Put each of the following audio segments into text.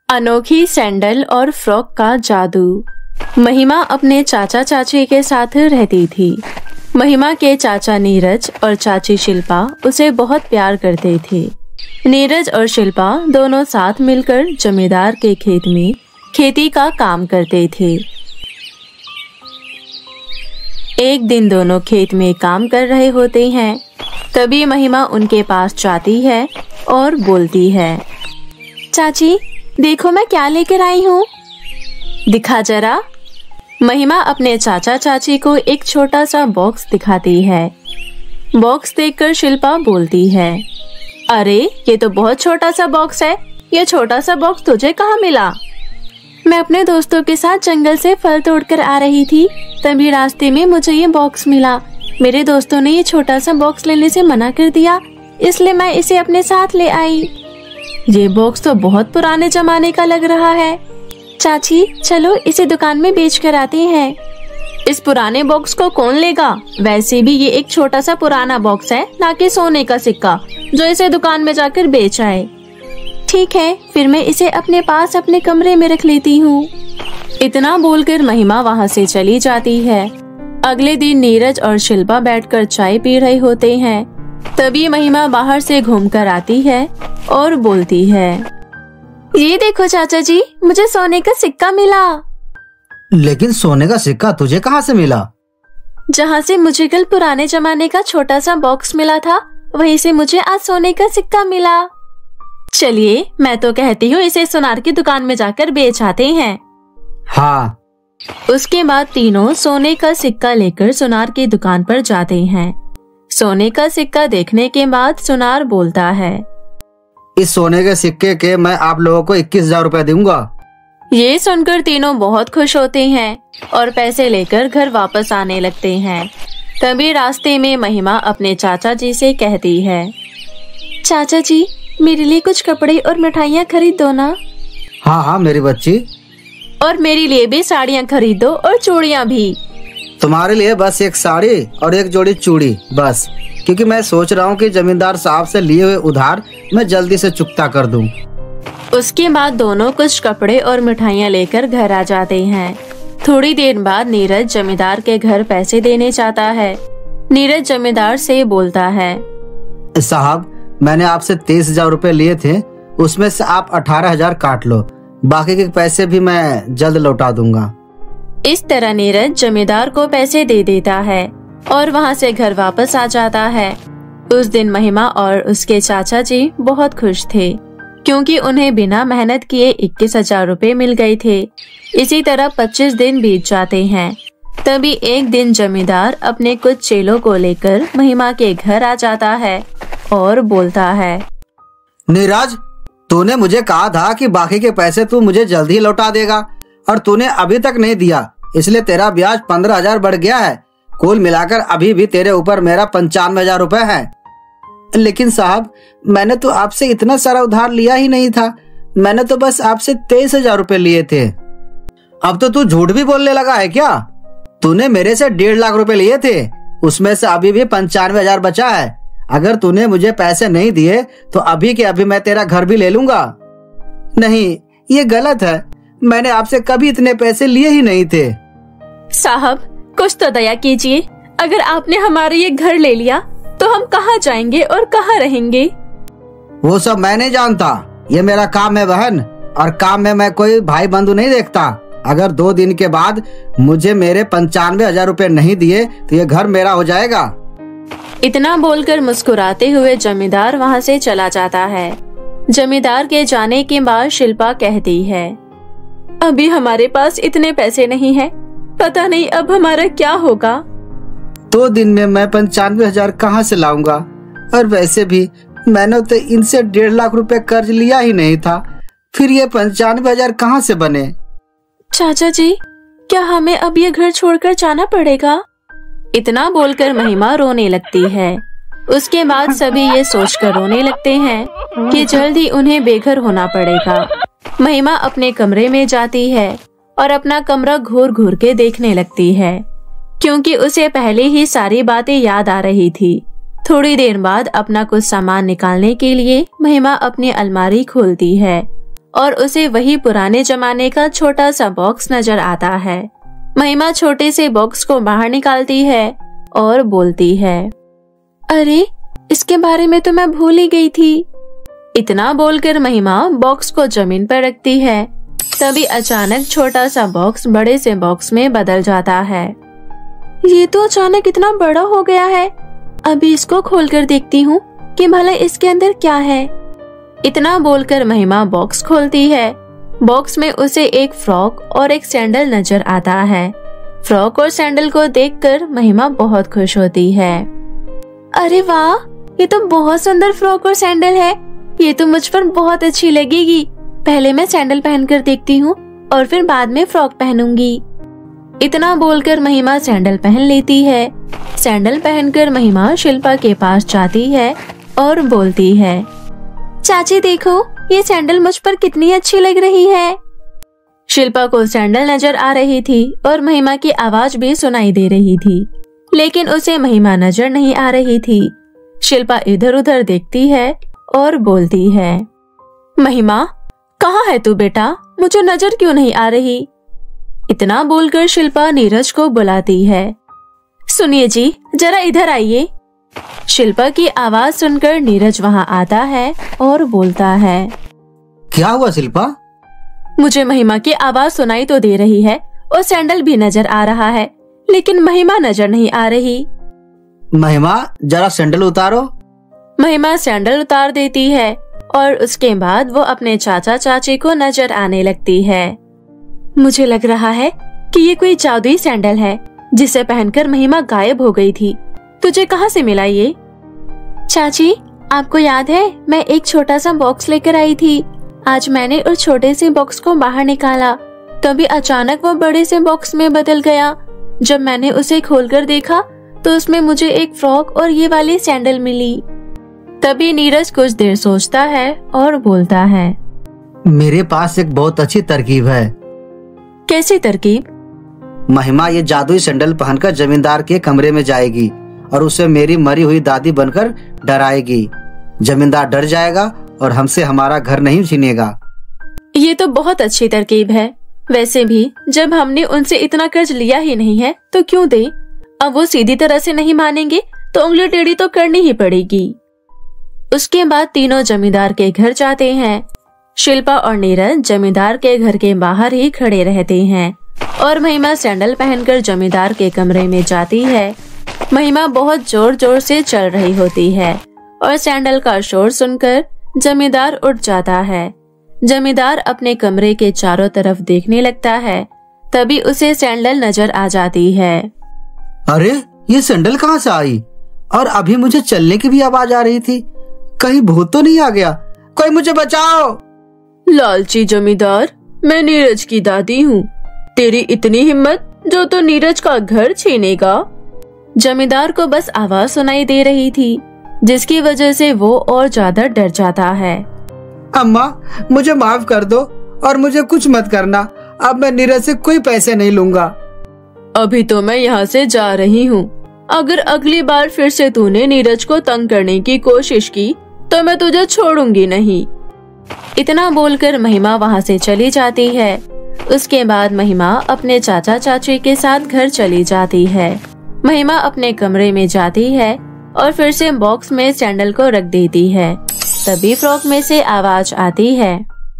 अनोखी सैंडल और फ्रॉक का जादू। महिमा अपने चाचा चाची के साथ रहती थी। महिमा के चाचा नीरज और चाची शिल्पा उसे बहुत प्यार करते थे। नीरज और शिल्पा दोनों साथ मिलकर जमींदार के खेत में खेती का काम करते थे। एक दिन दोनों खेत में काम कर रहे होते हैं, तभी महिमा उनके पास जाती है और बोलती है, चाची देखो मैं क्या लेकर आई हूँ। दिखा जरा। महिमा अपने चाचा चाची को एक छोटा सा बॉक्स दिखाती है। बॉक्स देखकर शिल्पा बोलती है, अरे ये तो बहुत छोटा सा बॉक्स है, ये छोटा सा बॉक्स तुझे कहाँ मिला? मैं अपने दोस्तों के साथ जंगल से फल तोड़कर आ रही थी, तभी रास्ते में मुझे ये बॉक्स मिला। मेरे दोस्तों ने ये छोटा सा बॉक्स लेने से मना कर दिया, इसलिए मैं इसे अपने साथ ले आई। ये बॉक्स तो बहुत पुराने जमाने का लग रहा है। चाची चलो इसे दुकान में बेच कर आते हैं। इस पुराने बॉक्स को कौन लेगा? वैसे भी ये एक छोटा सा पुराना बॉक्स है, ना कि सोने का सिक्का जो इसे दुकान में जाकर बेच आए। ठीक है, फिर मैं इसे अपने पास अपने कमरे में रख लेती हूँ। इतना बोलकर महिमा वहाँ से चली जाती है। अगले दिन नीरज और शिल्पा बैठकर चाय पी रहे होते हैं, तभी महिमा बाहर से घूमकर आती है और बोलती है, ये देखो चाचा जी, मुझे सोने का सिक्का मिला। लेकिन सोने का सिक्का तुझे कहाँ से मिला? जहाँ से मुझे कल पुराने जमाने का छोटा सा बॉक्स मिला था, वहीं से मुझे आज सोने का सिक्का मिला। चलिए मैं तो कहती हूँ इसे सुनार की दुकान में जाकर बेच आते हैं। हाँ। उसके बाद तीनों सोने का सिक्का लेकर सुनार की दुकान पर जाते हैं। सोने का सिक्का देखने के बाद सुनार बोलता है, इस सोने के सिक्के के मैं आप लोगों को 21,000 रुपए दूंगा। ये सुनकर तीनों बहुत खुश होते हैं और पैसे लेकर घर वापस आने लगते हैं। तभी रास्ते में महिमा अपने चाचा जी से कहती है, चाचा जी मेरे लिए कुछ कपड़े और मिठाइयाँ खरीद दो ना। हाँ हाँ मेरी बच्ची। और मेरे लिए भी साड़ियाँ खरीद दो और चूड़ियाँ भी। तुम्हारे लिए बस एक साड़ी और एक जोड़ी चूड़ी बस, क्योंकि मैं सोच रहा हूँ कि जमींदार साहब से लिए हुए उधार मैं जल्दी से चुकता कर दूं। उसके बाद दोनों कुछ कपड़े और मिठाइयाँ लेकर घर आ जाते हैं। थोड़ी देर बाद नीरज जमींदार के घर पैसे देने जाता है। नीरज जमींदार से बोलता है, साहब मैंने आपसे 23,000 रुपए लिए थे, उसमें से आप 18,000 काट लो, बाकी के पैसे भी मैं जल्द लौटा दूंगा। इस तरह नीरज जमींदार को पैसे दे देता है और वहाँ से घर वापस आ जाता है। उस दिन महिमा और उसके चाचा जी बहुत खुश थे, क्योंकि उन्हें बिना मेहनत किए 21,000 रुपए मिल गए थे। इसी तरह 25 दिन बीत जाते हैं। तभी एक दिन जमींदार अपने कुछ चेलों को लेकर महिमा के घर आ जाता है और बोलता है, नीरज तूने मुझे कहा था कि बाकी के पैसे तू मुझे जल्द ही लौटा देगा, और तूने अभी तक नहीं दिया, इसलिए तेरा ब्याज 15,000 बढ़ गया है। कुल मिलाकर अभी भी तेरे ऊपर मेरा 95,000 रुपए है। लेकिन साहब मैंने तो आपसे इतना सारा उधार लिया ही नहीं था, मैंने तो बस आपसे 23,000 रुपए लिए थे। अब तो तू झूठ भी बोलने लगा है क्या? तूने मेरे से 1.5 लाख रुपए लिए थे, उसमें से अभी भी 95,000 बचा है। अगर तूने मुझे पैसे नहीं दिए तो अभी के अभी मैं तेरा घर भी ले लूंगा। नहीं, ये गलत है, मैंने आपसे कभी इतने पैसे लिए ही नहीं थे। साहब कुछ तो दया कीजिए, अगर आपने हमारा ये घर ले लिया तो हम कहाँ जाएंगे और कहाँ रहेंगे? वो सब मैं नहीं जानता, ये मेरा काम है बहन, और काम में मैं कोई भाई बंधु नहीं देखता। अगर 2 दिन के बाद मुझे मेरे 95,000 रुपए नहीं दिए तो ये घर मेरा हो जाएगा। इतना बोलकर मुस्कुराते हुए जमींदार वहाँ से चला जाता है। जमींदार के जाने के बाद शिल्पा कहती है, अभी हमारे पास इतने पैसे नहीं है, पता नहीं अब हमारा क्या होगा। 2 दिन में मैं 95,000 कहाँ से लाऊंगा? और वैसे भी मैंने तो इनसे 1.5 लाख रुपए कर्ज लिया ही नहीं था, फिर ये 95,000 कहाँ से बने? चाचा जी क्या हमें अब ये घर छोड़कर जाना पड़ेगा? इतना बोलकर महिमा रोने लगती है। उसके बाद सभी ये सोचकर रोने लगते हैं कि जल्द ही उन्हें बेघर होना पड़ेगा। महिमा अपने कमरे में जाती है और अपना कमरा घूर घूर के देखने लगती है, क्योंकि उसे पहले ही सारी बातें याद आ रही थी। थोड़ी देर बाद अपना कुछ सामान निकालने के लिए महिमा अपनी अलमारी खोलती है और उसे वही पुराने जमाने का छोटा सा बॉक्स नजर आता है। महिमा छोटे से बॉक्स को बाहर निकालती है और बोलती है, अरे इसके बारे में तो मैं भूल ही गई थी। इतना बोलकर महिमा बॉक्स को जमीन पर रखती है। तभी अचानक छोटा सा बॉक्स बड़े से बॉक्स में बदल जाता है। ये तो अचानक इतना बड़ा हो गया है। अभी इसको खोलकर देखती हूँ कि भला इसके अंदर क्या है। इतना बोलकर महिमा बॉक्स खोलती है। बॉक्स में उसे एक फ्रॉक और एक सैंडल नजर आता है। फ्रॉक और सैंडल को देखकर महिमा बहुत खुश होती है। अरे वाह, ये तो बहुत सुंदर फ्रॉक और सैंडल है। ये तो मुझ पर बहुत अच्छी लगेगी। पहले मैं सैंडल पहनकर देखती हूँ और फिर बाद में फ्रॉक पहनूंगी। इतना बोलकर महिमा सैंडल पहन लेती है। सैंडल पहनकर महिमा शिल्पा के पास जाती है और बोलती है, चाची देखो, ये सैंडल मुझ पर कितनी अच्छी लग रही है। शिल्पा को सैंडल नजर आ रही थी और महिमा की आवाज भी सुनाई दे रही थी, लेकिन उसे महिमा नजर नहीं आ रही थी। शिल्पा इधर उधर देखती है और बोलती है, महिमा कहाँ है तू बेटा, मुझे नजर क्यों नहीं आ रही। इतना बोलकर शिल्पा नीरज को बुलाती है। सुनिए जी, जरा इधर आइए। शिल्पा की आवाज सुनकर नीरज वहाँ आता है और बोलता है, क्या हुआ शिल्पा? मुझे महिमा की आवाज सुनाई तो दे रही है और सैंडल भी नजर आ रहा है, लेकिन महिमा नजर नहीं आ रही। महिमा जरा सैंडल उतारो। महिमा सैंडल उतार देती है और उसके बाद वो अपने चाचा चाची को नजर आने लगती है। मुझे लग रहा है कि ये कोई जादुई सैंडल है जिसे पहनकर महिमा गायब हो गई थी। तुझे कहाँ से मिला ये? चाची, आपको याद है मैं एक छोटा सा बॉक्स लेकर आई थी। आज मैंने उस छोटे से बॉक्स को बाहर निकाला, तभी अचानक वो बड़े से बॉक्स में बदल गया। जब मैंने उसे खोलकर देखा तो उसमें मुझे एक फ्रॉक और ये वाली सैंडल मिली। तभी नीरज कुछ देर सोचता है और बोलता है, मेरे पास एक बहुत अच्छी तरकीब है। कैसी तरकीब? महिमा ये जादुई सैंडल पहनकर जमींदार के कमरे में जाएगी और उसे मेरी मरी हुई दादी बनकर डराएगी। जमींदार डर जाएगा और हमसे हमारा घर नहीं छीनेगा। ये तो बहुत अच्छी तरकीब है। वैसे भी जब हमने उनसे इतना कर्ज लिया ही नहीं है तो क्यों दे। अब वो सीधी तरह से नहीं मानेंगे तो उंगली टेढ़ी तो करनी ही पड़ेगी। उसके बाद तीनों जमींदार के घर जाते हैं। शिल्पा और नीरज जमींदार के घर के बाहर ही खड़े रहते हैं और महिमा सैंडल पहनकर जमींदार के कमरे में जाती है। महिमा बहुत जोर जोर से चल रही होती है और सैंडल का शोर सुनकर जमींदार उठ जाता है। जमींदार अपने कमरे के चारों तरफ देखने लगता है। तभी उसे सैंडल नजर आ जाती है। अरे ये सैंडल कहाँ से आई? और अभी मुझे चलने की भी आवाज आ रही थी। कहीं भूत तो नहीं आ गया? कोई मुझे बचाओ। लालची जमींदार, मैं नीरज की दादी हूँ। तेरी इतनी हिम्मत जो तो नीरज का घर छीनेगा। जमींदार को बस आवाज सुनाई दे रही थी, जिसकी वजह से वो और ज्यादा डर जाता है। अम्मा, मुझे माफ कर दो और मुझे कुछ मत करना। अब मैं नीरज से कोई पैसे नहीं लूंगा। अभी तो मैं यहाँ से जा रही हूँ। अगर अगली बार फिर से तूने नीरज को तंग करने की कोशिश की तो मैं तुझे छोड़ूंगी नहीं। इतना बोलकर महिमा वहाँ से चली जाती है। उसके बाद महिमा अपने चाचा चाची के साथ घर चली जाती है। महिमा अपने कमरे में जाती है और फिर से बॉक्स में सैंडल को रख देती है। तभी फ्रॉक में से आवाज आती है,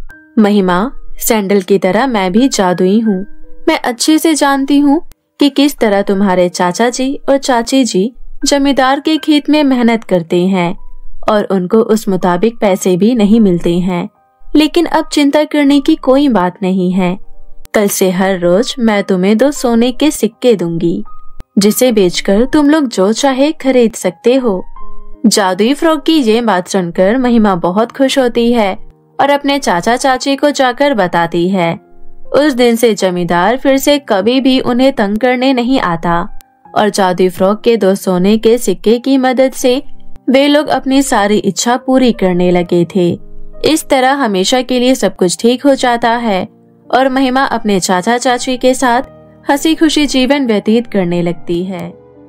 महिमा, सैंडल की तरह मैं भी जादुई हूँ। मैं अच्छे से जानती हूँ कि किस तरह तुम्हारे चाचा जी और चाची जी जमींदार के खेत में मेहनत करते हैं और उनको उस मुताबिक पैसे भी नहीं मिलते हैं। लेकिन अब चिंता करने की कोई बात नहीं है। कल से हर रोज मैं तुम्हें 2 सोने के सिक्के दूंगी, जिसे बेचकर तुम लोग जो चाहे खरीद सकते हो। जादुई फ्रॉक की ये बात सुनकर महिमा बहुत खुश होती है और अपने चाचा चाची को जाकर बताती है। उस दिन से जमींदार फिर से कभी भी उन्हें तंग करने नहीं आता और जादुई फ्रॉक के 2 सोने के सिक्के की मदद से वे लोग अपनी सारी इच्छा पूरी करने लगे थे। इस तरह हमेशा के लिए सब कुछ ठीक हो जाता है और महिमा अपने चाचा चाची के साथ हंसी खुशी जीवन व्यतीत करने लगती है।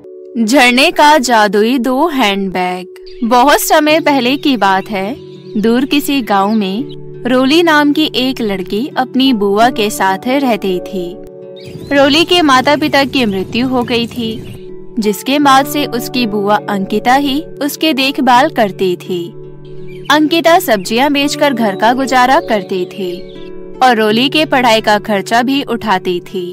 झरने का जादुई 2 हैंडबैग। बहुत समय पहले की बात है। दूर किसी गांव में रोली नाम की एक लड़की अपनी बुआ के साथ रहती थी। रोली के माता पिता की मृत्यु हो गई थी, जिसके बाद से उसकी बुआ अंकिता ही उसके देखभाल करती थी। अंकिता सब्जियां बेचकर घर का गुजारा करती थी और रोली के पढ़ाई का खर्चा भी उठाती थी।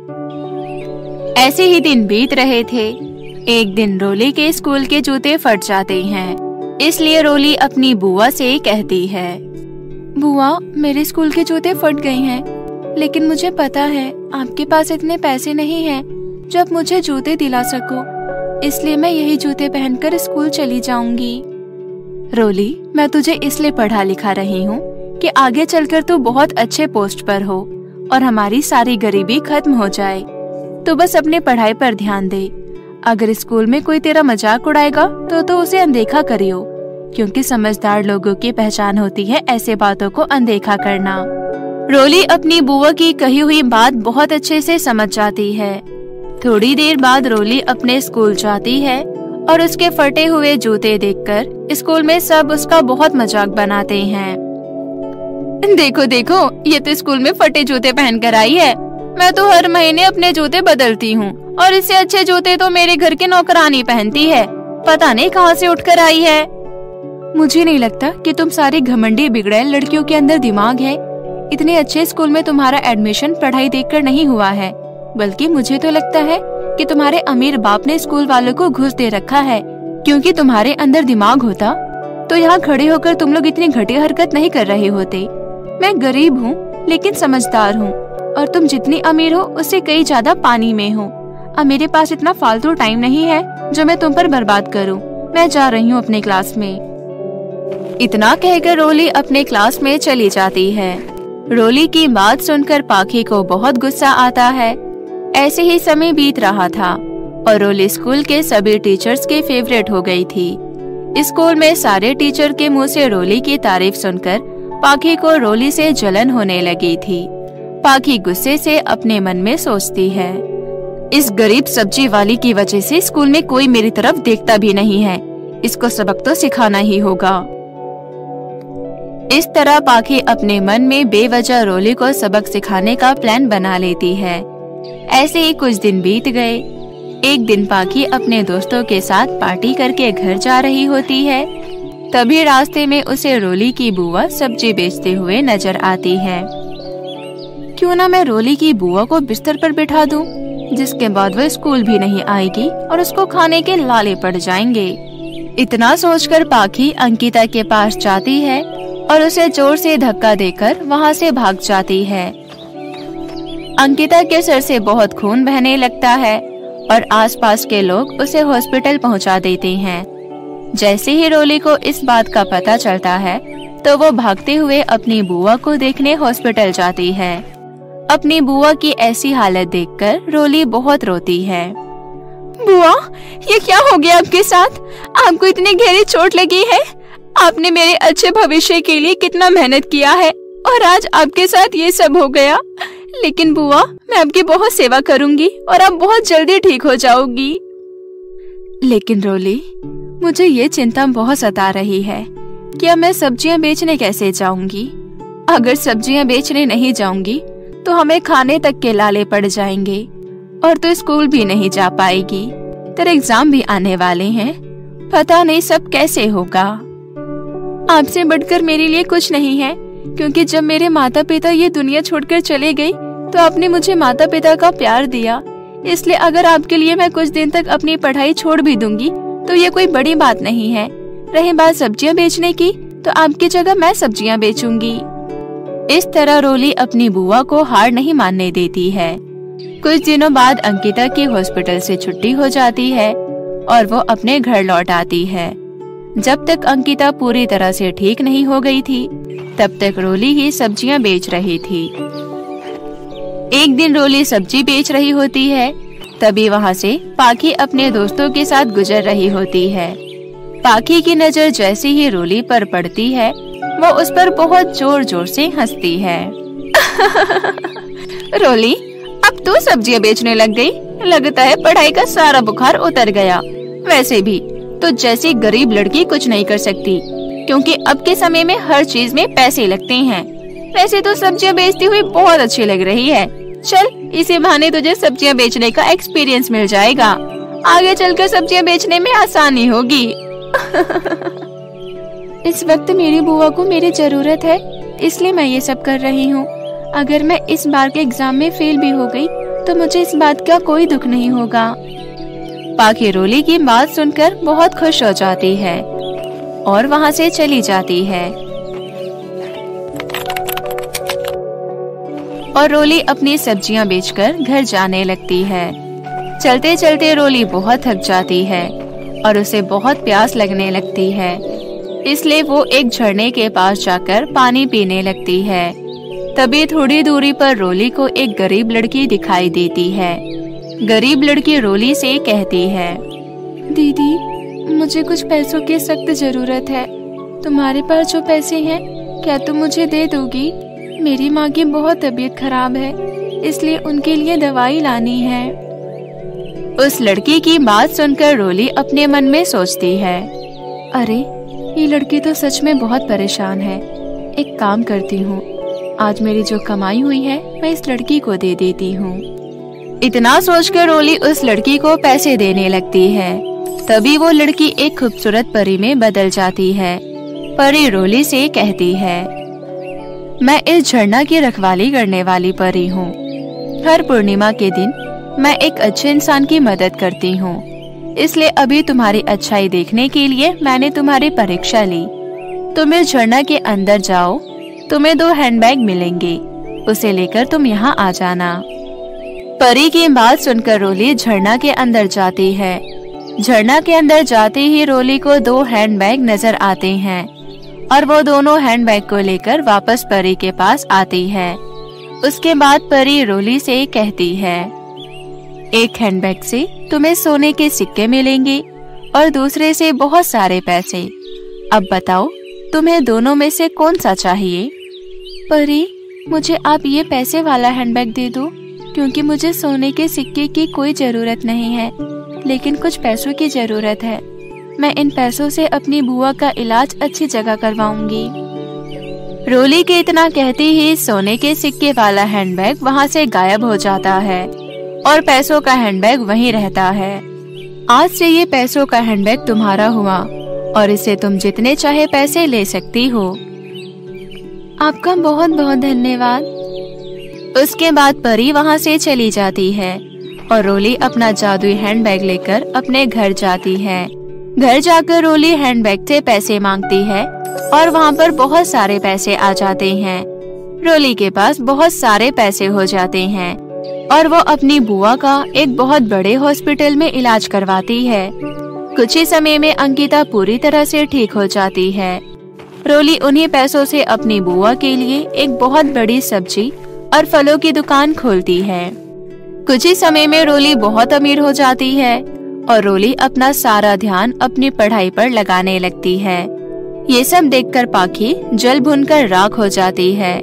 ऐसे ही दिन बीत रहे थे। एक दिन रोली के स्कूल के जूते फट जाते हैं, इसलिए रोली अपनी बुआ से कहती है, बुआ, मेरे स्कूल के जूते फट गए हैं, लेकिन मुझे पता है आपके पास इतने पैसे नहीं हैं जो आप मुझे जूते दिला सको, इसलिए मैं यही जूते पहनकर स्कूल चली जाऊंगी। रोली, मैं तुझे इसलिए पढ़ा लिखा रही हूँ कि आगे चलकर तू बहुत अच्छे पोस्ट पर हो और हमारी सारी गरीबी खत्म हो जाए। तो बस अपने पढ़ाई पर ध्यान दे। अगर स्कूल में कोई तेरा मजाक उड़ाएगा तो उसे अनदेखा करियो, क्योंकि समझदार लोगों की पहचान होती है ऐसे बातों को अनदेखा करना। रोली अपनी बुआ की कही हुई बात बहुत अच्छे से समझ जाती है। थोड़ी देर बाद रोली अपने स्कूल जाती है और उसके फटे हुए जूते देखकर स्कूल में सब उसका बहुत मजाक बनाते हैं। देखो देखो, ये तो स्कूल में फटे जूते पहनकर आई है। मैं तो हर महीने अपने जूते बदलती हूँ और इससे अच्छे जूते तो मेरे घर की नौकरानी पहनती है। पता नहीं कहाँ से उठकर आई है। मुझे नहीं लगता कि तुम सारी घमंडी बिगड़ैल लड़कियों के अंदर दिमाग है। इतने अच्छे स्कूल में तुम्हारा एडमिशन पढ़ाई देखकर नहीं हुआ है, बल्कि मुझे तो लगता है कि तुम्हारे अमीर बाप ने स्कूल वालों को घूस दे रखा है, क्योंकि तुम्हारे अंदर दिमाग होता तो यहाँ खड़े होकर तुम लोग इतनी घटिया हरकत नहीं कर रहे होते। मैं गरीब हूँ लेकिन समझदार हूँ, और तुम जितनी अमीर हो उससे कई ज्यादा पानी में हो। अब मेरे पास इतना फालतू टाइम नहीं है जो मैं तुम पर बर्बाद करूँ। मैं जा रही हूँ अपने क्लास में। इतना कहकर रोली अपने क्लास में चली जाती है। रोली की बात सुनकर पाखी को बहुत गुस्सा आता है। ऐसे ही समय बीत रहा था और रोली स्कूल के सभी टीचर्स के फेवरेट हो गई थी। स्कूल में सारे टीचर के मुंह से रोली की तारीफ सुनकर पाखी को रोली से जलन होने लगी थी। पाखी गुस्से से अपने मन में सोचती है, इस गरीब सब्जी वाली की वजह से स्कूल में कोई मेरी तरफ देखता भी नहीं है। इसको सबक तो सिखाना ही होगा। इस तरह पाखी अपने मन में बेवजह रोली को सबक सिखाने का प्लान बना लेती है। ऐसे ही कुछ दिन बीत गए। एक दिन पाखी अपने दोस्तों के साथ पार्टी करके घर जा रही होती है। तभी रास्ते में उसे रोली की बुआ सब्जी बेचते हुए नजर आती है। क्यों ना मैं रोली की बुआ को बिस्तर पर बिठा दूं, जिसके बाद वह स्कूल भी नहीं आएगी और उसको खाने के लाले पड़ जाएंगे। इतना सोचकर पाखी अंकिता के पास जाती है और उसे जोर से धक्का देकर वहाँ से भाग जाती है। अंकिता के सर से बहुत खून बहने लगता है और आसपास के लोग उसे हॉस्पिटल पहुँचा देते हैं। जैसे ही रोली को इस बात का पता चलता है तो वो भागते हुए अपनी बुआ को देखने हॉस्पिटल जाती है। अपनी बुआ की ऐसी हालत देखकर रोली बहुत रोती है। बुआ, ये क्या हो गया आपके साथ? आपको इतनी गहरी चोट लगी है? आपने मेरे अच्छे भविष्य के लिए कितना मेहनत किया है और आज आपके साथ ये सब हो गया। लेकिन बुआ, मैं आपकी बहुत सेवा करूंगी और आप बहुत जल्दी ठीक हो जाओगी। लेकिन रोली, मुझे ये चिंता बहुत सता रही है कि अब मैं सब्जियां बेचने कैसे जाऊंगी। अगर सब्जियां बेचने नहीं जाऊंगी तो हमें खाने तक के लाले पड़ जाएंगे और तो स्कूल भी नहीं जा पाएगी। तेरे एग्जाम भी आने वाले हैं, पता नहीं सब कैसे होगा। आपसे बढ़कर मेरे लिए कुछ नहीं है, क्योंकि जब मेरे माता पिता ये दुनिया छोड़कर चले गए तो आपने मुझे माता पिता का प्यार दिया। इसलिए अगर आपके लिए मैं कुछ दिन तक अपनी पढ़ाई छोड़ भी दूंगी तो ये कोई बड़ी बात नहीं है। रही बात सब्जियां बेचने की, तो आपकी जगह मैं सब्जियां बेचूंगी। इस तरह रोली अपनी बुआ को हार नहीं मानने देती है। कुछ दिनों बाद अंकिता की हॉस्पिटल से छुट्टी हो जाती है और वो अपने घर लौट आती है। जब तक अंकिता पूरी तरह से ठीक नहीं हो गई थी, तब तक रोली ही सब्जियां बेच रही थी। एक दिन रोली सब्जी बेच रही होती है, तभी वहाँ से पाखी अपने दोस्तों के साथ गुजर रही होती है। पाखी की नजर जैसे ही रोली पर पड़ती है, वो उस पर बहुत जोर जोर से हंसती है। रोली, अब तू सब्जियां बेचने लग गई। लगता है पढ़ाई का सारा बुखार उतर गया। वैसे भी तो जैसी गरीब लड़की कुछ नहीं कर सकती, क्योंकि अब के समय में हर चीज में पैसे लगते हैं। वैसे तो सब्जियां बेचती हुई बहुत अच्छी लग रही है। चल, इसी बहाने तुझे सब्जियां बेचने का एक्सपीरियंस मिल जाएगा। आगे चलकर सब्जियां बेचने में आसानी होगी। इस वक्त मेरी बुआ को मेरी जरूरत है, इसलिए मैं ये सब कर रही हूँ। अगर मैं इस बार के एग्जाम में फेल भी हो गई तो मुझे इस बात का कोई दुख नहीं होगा। पाखी रोली की बात सुनकर बहुत खुश हो जाती है और वहाँ से चली जाती है। और रोली अपनी सब्जियां बेचकर घर जाने लगती है। चलते चलते रोली बहुत थक जाती है और उसे बहुत प्यास लगने लगती है, इसलिए वो एक झरने के पास जाकर पानी पीने लगती है। तभी थोड़ी दूरी पर रोली को एक गरीब लड़की दिखाई देती है। गरीब लड़की रोली से कहती है, दीदी, मुझे कुछ पैसों की सख्त जरूरत है। तुम्हारे पास जो पैसे हैं, क्या तुम मुझे दे दोगी? मेरी माँ की बहुत तबीयत खराब है, इसलिए उनके लिए दवाई लानी है। उस लड़की की बात सुनकर रोली अपने मन में सोचती है, अरे ये लड़की तो सच में बहुत परेशान है। एक काम करती हूँ, आज मेरी जो कमाई हुई है मैं इस लड़की को दे देती हूँ। इतना सोचकर रोली उस लड़की को पैसे देने लगती है। तभी वो लड़की एक खूबसूरत परी में बदल जाती है। परी रोली से कहती है, मैं इस झरना की रखवाली करने वाली परी हूँ। हर पूर्णिमा के दिन मैं एक अच्छे इंसान की मदद करती हूँ, इसलिए अभी तुम्हारी अच्छाई देखने के लिए मैंने तुम्हारी परीक्षा ली। तुम इस झरना के अंदर जाओ, तुम्हें 2 हैंडबैग मिलेंगे, उसे लेकर तुम यहाँ आ जाना। परी की बात सुनकर रोली झरना के अंदर जाती है। झरना के अंदर जाते ही रोली को 2 हैंडबैग नजर आते हैं और वो दोनों हैंडबैग को लेकर वापस परी के पास आती है। उसके बाद परी रोली से कहती है, एक हैंडबैग से तुम्हें सोने के सिक्के मिलेंगे और दूसरे से बहुत सारे पैसे। अब बताओ, तुम्हें दोनों में से कौन सा चाहिए? परी, मुझे आप ये पैसे वाला हैंडबैग दे दो, क्योंकि मुझे सोने के सिक्के की कोई जरूरत नहीं है, लेकिन कुछ पैसों की जरूरत है। मैं इन पैसों से अपनी बुआ का इलाज अच्छी जगह करवाऊंगी। रोली के इतना कहते ही सोने के सिक्के वाला हैंडबैग वहाँ से गायब हो जाता है और पैसों का हैंडबैग वहीं रहता है। आज से ये पैसों का हैंडबैग तुम्हारा हुआ और इससे तुम जितने चाहे पैसे ले सकती हो। आपका बहुत बहुत धन्यवाद। उसके बाद परी वहाँ से चली जाती है और रोली अपना जादुई हैंडबैग लेकर अपने घर जाती है। घर जाकर रोली हैंडबैग से पैसे मांगती है और वहाँ पर बहुत सारे पैसे आ जाते हैं। रोली के पास बहुत सारे पैसे हो जाते हैं और वो अपनी बुआ का एक बहुत बड़े हॉस्पिटल में इलाज करवाती है। कुछ ही समय में अंकिता पूरी तरह से ठीक हो जाती है। रोली उन्हीं पैसों से अपनी बुआ के लिए एक बहुत बड़ी सब्जी और फलों की दुकान खोलती है। कुछ ही समय में रोली बहुत अमीर हो जाती है और रोली अपना सारा ध्यान अपनी पढ़ाई पर लगाने लगती है। ये सब देखकर पाखी जल भुनकर राख हो जाती है।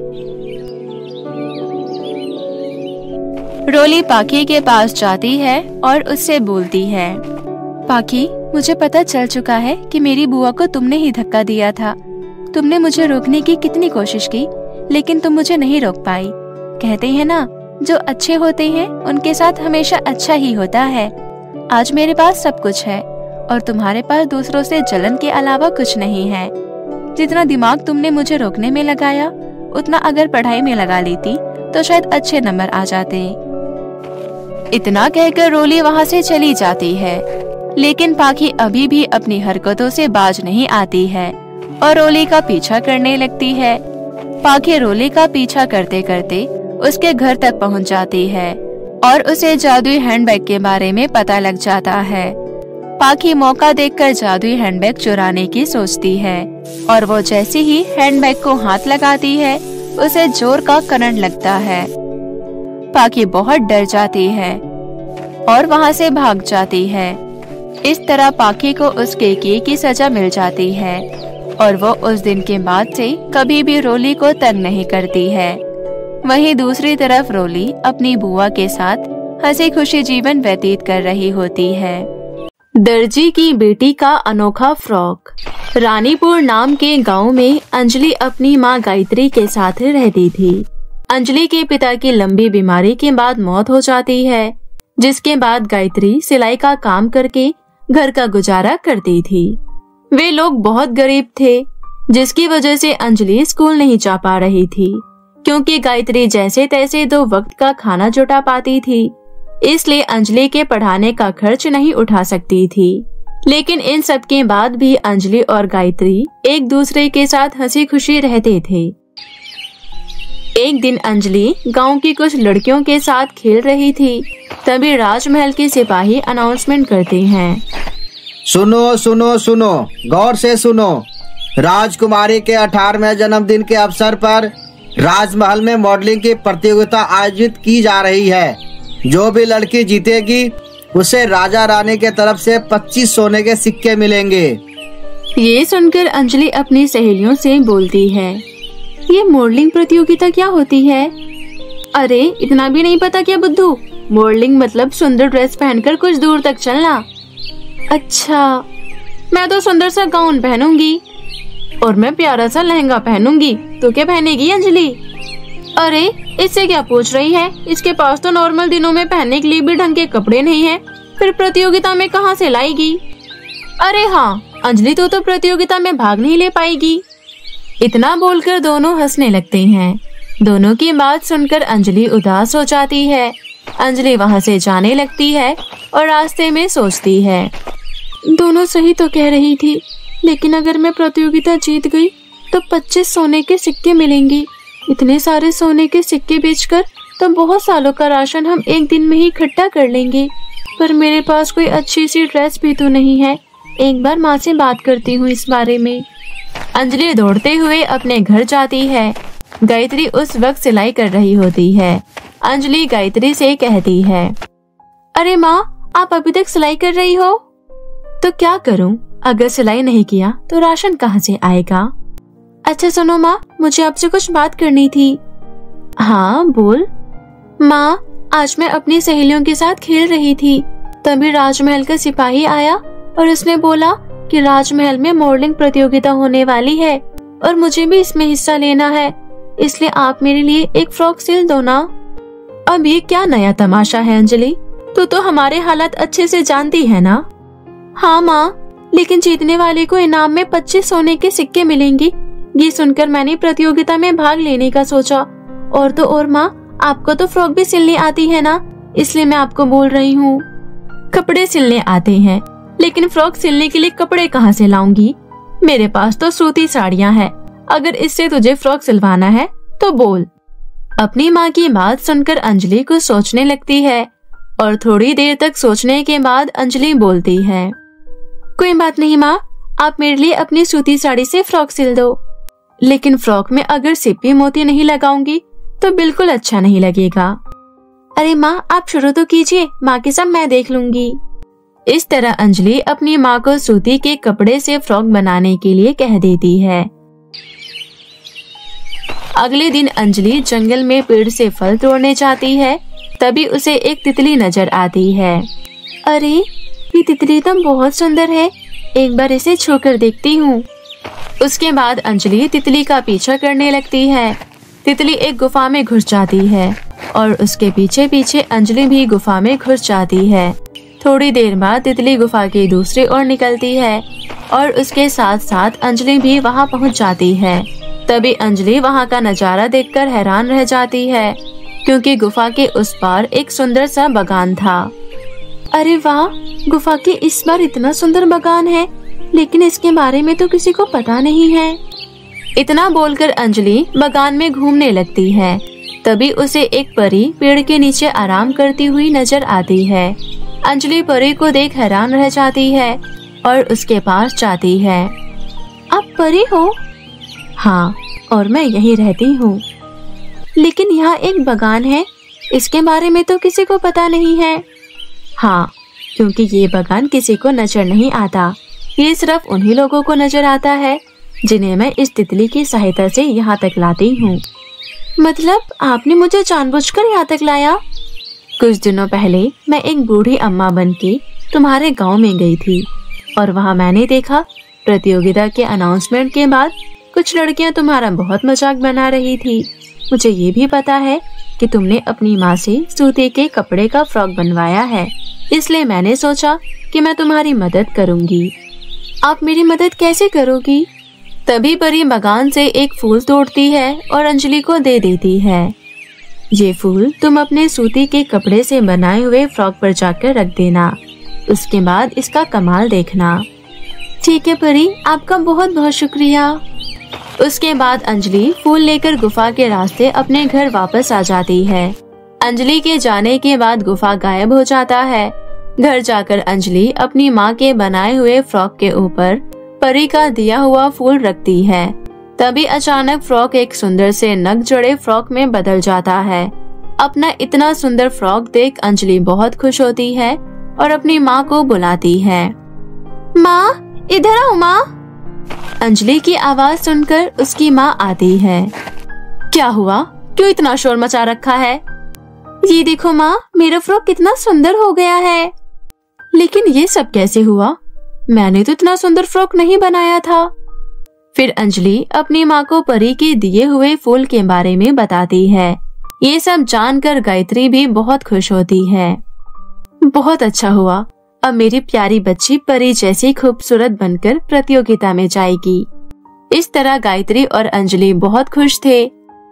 रोली पाखी के पास जाती है और उससे बोलती है, पाखी, मुझे पता चल चुका है कि मेरी बुआ को तुमने ही धक्का दिया था। तुमने मुझे रोकने की कितनी कोशिश की, लेकिन तुम मुझे नहीं रोक पाई। कहते हैं ना, जो अच्छे होते हैं उनके साथ हमेशा अच्छा ही होता है। आज मेरे पास सब कुछ है और तुम्हारे पास दूसरों से जलन के अलावा कुछ नहीं है। जितना दिमाग तुमने मुझे रोकने में लगाया, उतना अगर पढ़ाई में लगा लेती तो शायद अच्छे नंबर आ जाते। इतना कहकर रोली वहाँ से चली जाती है, लेकिन पाखी अभी भी अपनी हरकतों से बाज नहीं आती है और रोली का पीछा करने लगती है। पाखी रोली का पीछा करते करते उसके घर तक पहुँच जाती है और उसे जादुई हैंडबैग के बारे में पता लग जाता है। पाखी मौका देखकर जादुई हैंडबैग चुराने की सोचती है और वो जैसे ही हैंडबैग को हाथ लगाती है, उसे जोर का करंट लगता है। पाखी बहुत डर जाती है और वहाँ से भाग जाती है। इस तरह पाखी को उसके किए की सजा मिल जाती है और वो उस दिन के बाद से कभी भी रोली को तंग नहीं करती है। वहीं दूसरी तरफ रोली अपनी बुआ के साथ हंसी खुशी जीवन व्यतीत कर रही होती है। दर्जी की बेटी का अनोखा फ्रॉक। रानीपुर नाम के गांव में अंजलि अपनी मां गायत्री के साथ रहती थी। अंजलि के पिता की लंबी बीमारी के बाद मौत हो जाती है, जिसके बाद गायत्री सिलाई का काम करके घर का गुजारा करती थी। वे लोग बहुत गरीब थे, जिसकी वजह से अंजलि स्कूल नहीं जा पा रही थी, क्योंकि गायत्री जैसे तैसे 2 वक्त का खाना जुटा पाती थी, इसलिए अंजलि के पढ़ाने का खर्च नहीं उठा सकती थी। लेकिन इन सब के बाद भी अंजलि और गायत्री एक दूसरे के साथ हंसी खुशी रहते थे। एक दिन अंजलि गांव की कुछ लड़कियों के साथ खेल रही थी, तभी राजमहल के सिपाही अनाउंसमेंट करते हैं। सुनो सुनो सुनो, गौर से सुनो। राजकुमारी के 18वें जन्मदिन के अवसर पर राजमहल में मॉडलिंग की प्रतियोगिता आयोजित की जा रही है। जो भी लड़की जीतेगी उसे राजा रानी के तरफ से 25 सोने के सिक्के मिलेंगे। ये सुनकर अंजलि अपनी सहेलियों से बोलती है, ये मॉडलिंग प्रतियोगिता क्या होती है? अरे इतना भी नहीं पता क्या बुद्धू? मॉडलिंग मतलब सुंदर ड्रेस पहनकर कुछ दूर तक चलना। अच्छा, मैं तो सुंदर सा गाउन पहनूंगी और मैं प्यारा सा लहंगा पहनूंगी। तो क्या पहनेगी अंजलि? अरे इससे क्या पूछ रही है? इसके पास तो नॉर्मल दिनों में पहनने के लिए भी ढंग के कपड़े नहीं है, फिर प्रतियोगिता में कहाँ से लाएगी? अरे हाँ, अंजलि तो प्रतियोगिता में भाग नहीं ले पाएगी। इतना बोलकर दोनों हंसने लगते हैं। दोनों की बात सुनकर अंजलि उदास हो जाती है। अंजलि वहाँ से जाने लगती है और रास्ते में सोचती है, दोनों सही तो कह रही थी, लेकिन अगर मैं प्रतियोगिता जीत गई तो 25 सोने के सिक्के मिलेंगे। इतने सारे सोने के सिक्के बेचकर तो बहुत सालों का राशन हम एक दिन में ही इकट्ठा कर लेंगे। पर मेरे पास कोई अच्छी सी ड्रेस भी तो नहीं है। एक बार माँ से बात करती हूँ इस बारे में। अंजलि दौड़ते हुए अपने घर जाती है। गायत्री उस वक्त सिलाई कर रही होती है। अंजलि गायत्री से कहती है, अरे माँ, आप अभी तक सिलाई कर रही हो? तो क्या करूँ, अगर सिलाई नहीं किया तो राशन कहाँ से आएगा? अच्छा सुनो माँ, मुझे आपसे कुछ बात करनी थी। हाँ बोल। माँ, आज मैं अपनी सहेलियों के साथ खेल रही थी, तभी राजमहल का सिपाही आया और उसने बोला कि राजमहल में मॉडलिंग प्रतियोगिता होने वाली है और मुझे भी इसमें हिस्सा लेना है, इसलिए आप मेरे लिए एक फ्रॉक सिल दो ना। अब ये क्या नया तमाशा है अंजलि? तू तो हमारे हालात अच्छे से जानती है ना। हाँ माँ, लेकिन जीतने वाले को इनाम में 25 सोने के सिक्के मिलेंगे। ये सुनकर मैंने प्रतियोगिता में भाग लेने का सोचा। और तो और माँ, आपको तो फ्रॉक भी सिलनी आती है ना, इसलिए मैं आपको बोल रही हूँ। कपड़े सिलने आते हैं, लेकिन फ्रॉक सिलने के लिए कपड़े कहाँ से लाऊंगी? मेरे पास तो सूती साड़ियाँ हैं। अगर इससे तुझे फ्रॉक सिलवाना है तो बोल। अपनी माँ की बात सुनकर अंजलि कुछ सोचने लगती है और थोड़ी देर तक सोचने के बाद अंजलि बोलती है, कोई बात नहीं माँ, आप मेरे लिए अपनी सूती साड़ी से फ्रॉक सिल दो। लेकिन फ्रॉक में अगर सिप्पी मोती नहीं लगाऊंगी तो बिल्कुल अच्छा नहीं लगेगा। अरे माँ, आप शुरू तो कीजिए, बाकी सब मैं देख लूंगी। इस तरह अंजलि अपनी माँ को सूती के कपड़े से फ्रॉक बनाने के लिए कह देती है। अगले दिन अंजलि जंगल में पेड़ से फल तोड़ने जाती है, तभी उसे एक तितली नजर आती है। अरे ये तितली तो बहुत सुंदर है, एक बार इसे छूकर देखती हूँ। उसके बाद अंजलि तितली का पीछा करने लगती है। तितली एक गुफा में घुस जाती है और उसके पीछे पीछे अंजलि भी गुफा में घुस जाती है। थोड़ी देर बाद तितली गुफा के दूसरी ओर निकलती है और उसके साथ साथ अंजलि भी वहां पहुंच जाती है। तभी अंजलि वहां का नजारा देखकर हैरान रह जाती है, क्योंकि गुफा के उस पार एक सुंदर सा बगान था। अरे वाह, गुफा के इस बार इतना सुंदर बगान है, लेकिन इसके बारे में तो किसी को पता नहीं है। इतना बोलकर अंजलि बगान में घूमने लगती है। तभी उसे एक परी पेड़ के नीचे आराम करती हुई नजर आती है। अंजलि परी को देख हैरान रह जाती है और उसके पास जाती है। आप परी हो? हाँ, और मैं यहीं रहती हूँ। लेकिन यहाँ एक बगान है, इसके बारे में तो किसी को पता नहीं है। हाँ, क्योंकि ये बगान किसी को नजर नहीं आता, ये सिर्फ उन्हीं लोगों को नजर आता है जिन्हें मैं इस तितली की सहायता से यहाँ तक लाती हूँ। मतलब आपने मुझे जानबूझकर यहाँ तक लाया? कुछ दिनों पहले मैं एक बूढ़ी अम्मा बनके तुम्हारे गांव में गई थी और वहां मैंने देखा प्रतियोगिता के अनाउंसमेंट के बाद कुछ लड़कियां तुम्हारा बहुत मजाक बना रही थी। मुझे ये भी पता है कि तुमने अपनी माँ से सूती के कपड़े का फ्रॉक बनवाया है, इसलिए मैंने सोचा कि मैं तुम्हारी मदद करूंगी। आप मेरी मदद कैसे करोगी? तभी परी बगान से एक फूल तोड़ती है और अंजलि को दे देती है। ये फूल तुम अपने सूती के कपड़े से बनाए हुए फ्रॉक पर जाकर रख देना, उसके बाद इसका कमाल देखना। ठीक है परी, आपका बहुत बहुत शुक्रिया। उसके बाद अंजलि फूल लेकर गुफा के रास्ते अपने घर वापस आ जाती है। अंजलि के जाने के बाद गुफा गायब हो जाता है। घर जाकर अंजलि अपनी माँ के बनाए हुए फ्रॉक के ऊपर परी का दिया हुआ फूल रखती है। तभी अचानक फ्रॉक एक सुंदर से नग जड़े फ्रॉक में बदल जाता है। अपना इतना सुंदर फ्रॉक देख अंजलि बहुत खुश होती है और अपनी माँ को बुलाती है। माँ, इधर आओ माँ। अंजलि की आवाज सुनकर उसकी माँ आती है। क्या हुआ? क्यों इतना शोर मचा रखा है? ये देखो माँ, मेरा फ्रॉक कितना सुंदर हो गया है। लेकिन ये सब कैसे हुआ? मैंने तो इतना सुंदर फ्रॉक नहीं बनाया था। फिर अंजलि अपनी माँ को परी के दिए हुए फूल के बारे में बताती है। ये सब जानकर गायत्री भी बहुत खुश होती है। बहुत अच्छा हुआ, अब मेरी प्यारी बच्ची परी जैसी खूबसूरत बनकर प्रतियोगिता में जाएगी। इस तरह गायत्री और अंजलि बहुत खुश थे।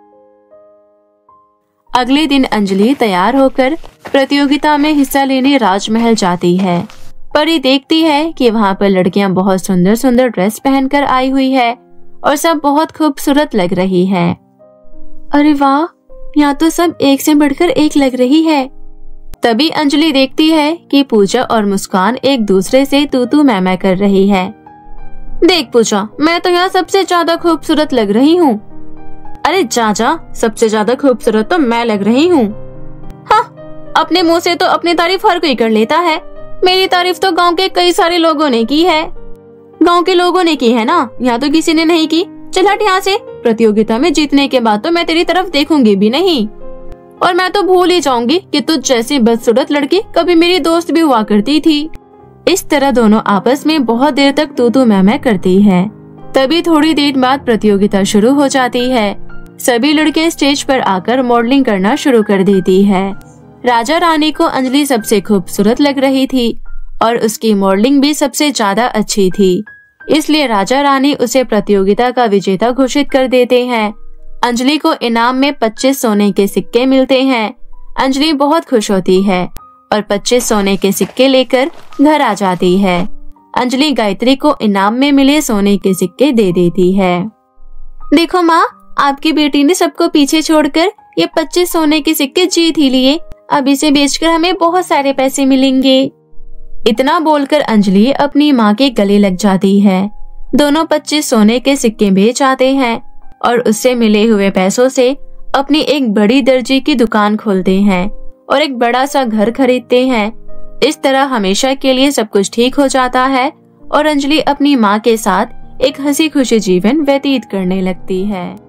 अगले दिन अंजलि तैयार होकर प्रतियोगिता में हिस्सा लेने राजमहल जाती है। परी देखती है कि वहाँ पर लड़कियां बहुत सुंदर सुंदर ड्रेस पहनकर आई हुई है और सब बहुत खूबसूरत लग रही है। अरे वाह, यहाँ तो सब एक से बढ़कर एक लग रही है। तभी अंजलि देखती है कि पूजा और मुस्कान एक दूसरे से तू तू मैं मैं कर रही है। देख पूजा, मैं तो यहाँ सबसे ज्यादा खूबसूरत लग रही हूँ। अरे जा, सबसे ज्यादा खूबसूरत तो मैं लग रही हूँ। हाँ, अपने मुंह से तो अपनी तारीफ हर कोई कर लेता है। मेरी तारीफ तो गांव के कई सारे लोगों ने की है। गांव के लोगों ने की है ना, यहाँ तो किसी ने नहीं की। चल हट यहाँ से। प्रतियोगिता में जीतने के बाद तो मैं तेरी तरफ देखूंगी भी नहीं और मैं तो भूल ही जाऊंगी कि तुझ जैसी बदसूरत लड़की कभी मेरी दोस्त भी हुआ करती थी। इस तरह दोनों आपस में बहुत देर तक तू तू मैं करती है। तभी थोड़ी देर बाद प्रतियोगिता शुरू हो जाती है। सभी लड़के स्टेज पर आकर मॉडलिंग करना शुरू कर देती है। राजा रानी को अंजलि सबसे खूबसूरत लग रही थी और उसकी मॉडलिंग भी सबसे ज्यादा अच्छी थी, इसलिए राजा रानी उसे प्रतियोगिता का विजेता घोषित कर देते हैं। अंजलि को इनाम में 25 सोने के सिक्के मिलते हैं। अंजलि बहुत खुश होती है और 25 सोने के सिक्के लेकर घर आ जाती है। अंजलि गायत्री को इनाम में मिले सोने के सिक्के दे देती है। देखो माँ, आपकी बेटी ने सबको पीछे छोड़कर ये 25 सोने के सिक्के जीत ही लिए। अब इसे बेचकर हमें बहुत सारे पैसे मिलेंगे। इतना बोलकर अंजलि अपनी माँ के गले लग जाती है। दोनों 25 सोने के सिक्के बेच आते हैं और उससे मिले हुए पैसों से अपनी एक बड़ी दर्जी की दुकान खोलते हैं और एक बड़ा सा घर खरीदते हैं। इस तरह हमेशा के लिए सब कुछ ठीक हो जाता है और अंजलि अपनी माँ के साथ एक हंसी खुशी जीवन व्यतीत करने लगती है।